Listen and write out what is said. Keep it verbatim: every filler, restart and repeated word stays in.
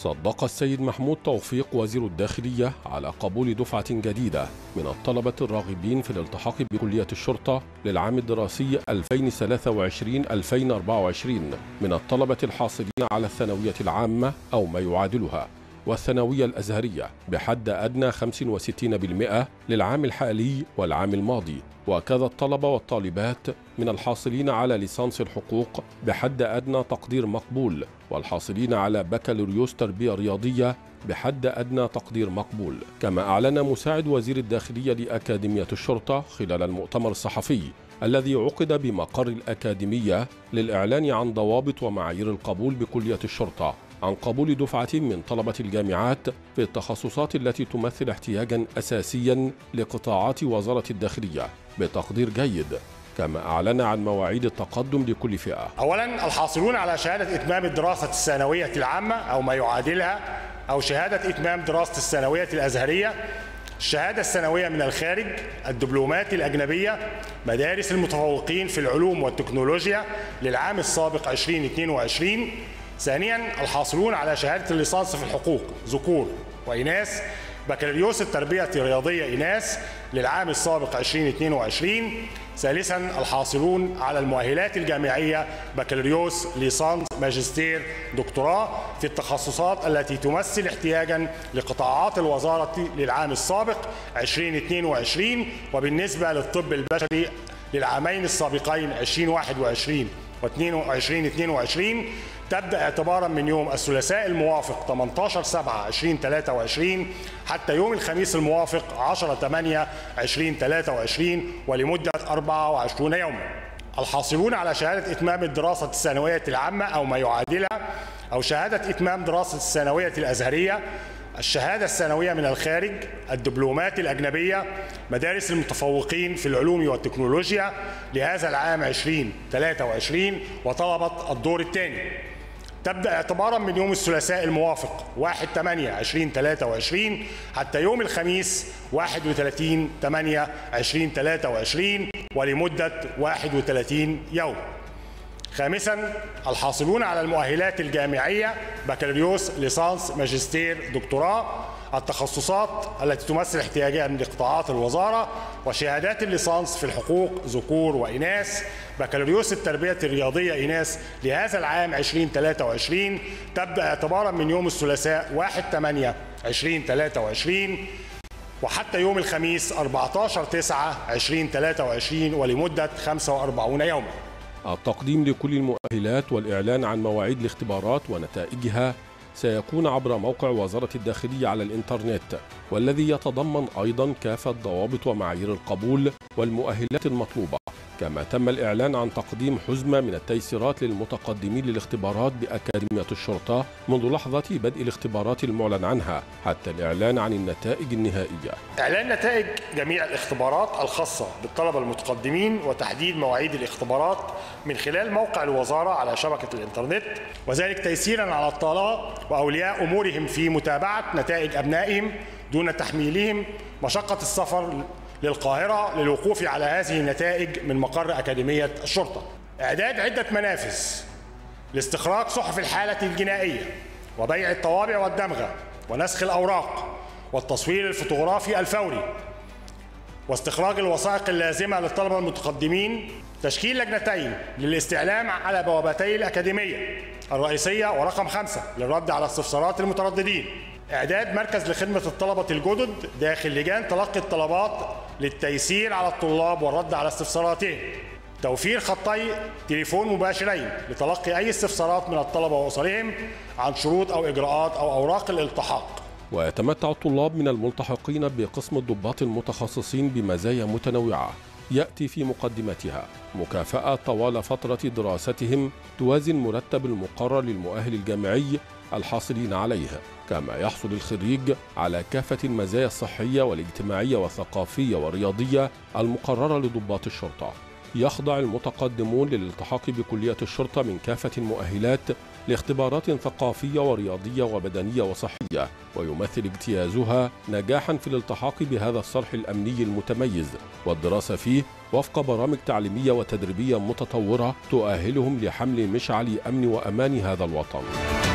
صدق السيد محمود توفيق وزير الداخلية على قبول دفعة جديدة من الطلبة الراغبين في الالتحاق بكلية الشرطة للعام الدراسي ألفين وثلاثة وعشرين ألفين وأربعة وعشرين من الطلبة الحاصلين على الثانوية العامة أو ما يعادلها والثانوية الأزهرية بحد أدنى خمسة وستين بالمئة للعام الحالي والعام الماضي، وكذا الطلبة والطالبات من الحاصلين على ليسانس الحقوق بحد أدنى تقدير مقبول، والحاصلين على بكالوريوس تربية رياضية بحد أدنى تقدير مقبول. كما أعلن مساعد وزير الداخلية لأكاديمية الشرطة خلال المؤتمر الصحفي الذي عقد بمقر الأكاديمية للإعلان عن ضوابط ومعايير القبول بكلية الشرطة عن قبول دفعة من طلبة الجامعات في التخصصات التي تمثل احتياجاً أساسياً لقطاعات وزارة الداخلية بتقدير جيد. كما أعلن عن مواعيد التقدم لكل فئة. أولاً، الحاصلون على شهادة إتمام الدراسة الثانوية العامة أو ما يعادلها أو شهادة إتمام دراسة الثانوية الأزهرية، الشهادة الثانوية من الخارج، الدبلومات الأجنبية، مدارس المتفوقين في العلوم والتكنولوجيا للعام السابق ألفين واثنين وعشرين. ثانياً، الحاصلون على شهادة الليسانس في الحقوق ذكور وإناث، بكالوريوس التربية الرياضية إناث للعام السابق ألفين واثنين وعشرين. ثالثاً، الحاصلون على المؤهلات الجامعية بكالوريوس، ليسانس، ماجستير، دكتوراه في التخصصات التي تمثل احتياجاً لقطاعات الوزارة للعام السابق ألفين واثنين وعشرين. وبالنسبة للطب البشري للعامين السابقين ألفين وواحد وعشرين وألفين واثنين وعشرين تبدأ اعتباراً من يوم الثلاثاء الموافق ثمانية عشر سبعة ألفين وثلاثة وعشرين حتى يوم الخميس الموافق عشرة ثمانية ألفين وثلاثة وعشرين ولمدة أربعة وعشرين يوماً. الحاصلون على شهادة إتمام الدراسة الثانوية العامة أو ما يعادلها أو شهادة إتمام دراسة الثانوية الأزهرية، الشهادة الثانوية من الخارج، الدبلومات الأجنبية، مدارس المتفوقين في العلوم والتكنولوجيا لهذا العام ألفين وثلاثة وعشرين وطلبة الدور الثاني تبدأ اعتباراً من يوم الثلاثاء الموافق واحد ثمانية ألفين وثلاثة وعشرين حتى يوم الخميس واحد وثلاثين ثمانية ألفين وثلاثة وعشرين ولمدة واحد وثلاثين يوم. خامساً، الحاصلون على المؤهلات الجامعية بكالوريوس، ليسانس، ماجستير، دكتوراه، التخصصات التي تمثل احتياجاً لقطاعات الوزارة، وشهادات الليسانس في الحقوق ذكور وإناث، بكالوريوس التربية الرياضية إناث لهذا العام ألفين وثلاثة وعشرين تبدأ اعتباراً من يوم الثلاثاء واحد ثمانية ألفين وثلاثة وعشرين وحتى يوم الخميس أربعة عشر تسعة ألفين وثلاثة وعشرين ولمدة خمسة وأربعين يوماً. التقديم لكل المؤهلات والإعلان عن مواعيد الاختبارات ونتائجها سيكون عبر موقع وزارة الداخلية على الإنترنت، والذي يتضمن أيضاً كافة ضوابط ومعايير القبول والمؤهلات المطلوبة. كما تم الإعلان عن تقديم حزمة من التيسيرات للمتقدمين للاختبارات بأكاديمية الشرطة منذ لحظة بدء الاختبارات المعلن عنها حتى الإعلان عن النتائج النهائية. إعلان نتائج جميع الاختبارات الخاصة بالطلبة المتقدمين وتحديد مواعيد الاختبارات من خلال موقع الوزارة على شبكة الإنترنت، وذلك تيسيراً على الطلبة وأولياء أمورهم في متابعة نتائج أبنائهم دون تحميلهم مشقة السفر للقاهرة للوقوف على هذه النتائج من مقر أكاديمية الشرطة. إعداد عدة منافذ لاستخراج صحف الحالة الجنائية وبيع الطوابع والدمغة ونسخ الأوراق والتصوير الفوتوغرافي الفوري واستخراج الوثائق اللازمة للطلبة المتقدمين. تشكيل لجنتين للاستعلام على بوابتي الأكاديمية الرئيسية ورقم خمسة للرد على استفسارات المترددين. إعداد مركز لخدمة الطلبة الجدد داخل لجان تلقي الطلبات للتيسير على الطلاب والرد على استفساراتهم. توفير خطي تليفون مباشرين لتلقي أي استفسارات من الطلبة وأسرهم عن شروط أو إجراءات أو أوراق الالتحاق. ويتمتع الطلاب من الملتحقين بقسم الضباط المتخصصين بمزايا متنوعة يأتي في مقدمتها مكافأة طوال فترة دراستهم توازن مرتب المقرر للمؤهل الجامعي الحاصلين عليه. كما يحصل الخريج على كافة المزايا الصحية والاجتماعية والثقافية والرياضية المقررة لضباط الشرطة. يخضع المتقدمون للالتحاق بكلية الشرطة من كافة المؤهلات لاختبارات ثقافية ورياضية وبدنية وصحية، ويمثل اجتيازها نجاحا في الالتحاق بهذا الصرح الأمني المتميز والدراسة فيه وفق برامج تعليمية وتدريبية متطورة تؤهلهم لحمل مشعل أمن وأمان هذا الوطن.